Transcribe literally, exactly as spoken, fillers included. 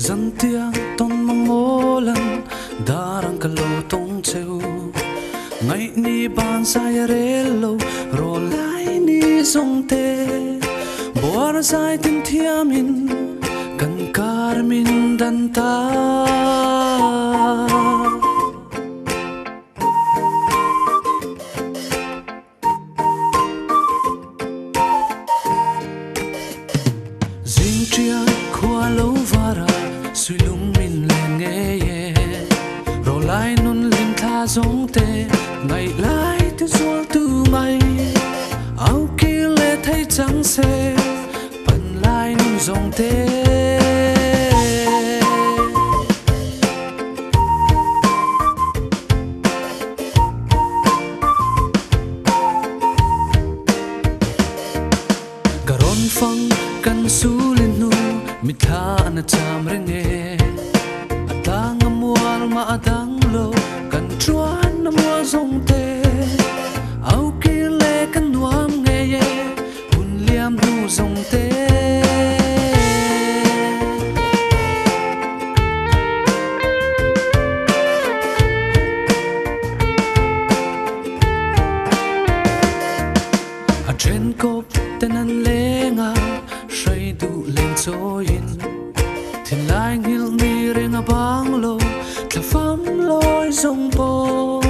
Dân tiếng tôn mang mô lần darang kalo tong cheu ngày ni ban sai relo ro lai ni song te bor sai tin thiamin kan karmin dan ta Dinh chia khoa lâu vara suy lung min lên nghe ye rồi lại nun lên tha giống tê ngày lại từ gió từ mây áo kia lệ thấy trắng xe phần lại nun giống tê garon phăng kan su lên nu mi tha na cham renge atang amual ma atang lo kan chuan na mua zong te au ki le kan nuam nge ye hun liam nu zong te a train cop tenan lenga shai du len choin thiên lai ngil mi reng a bang lo tla pham loi zong po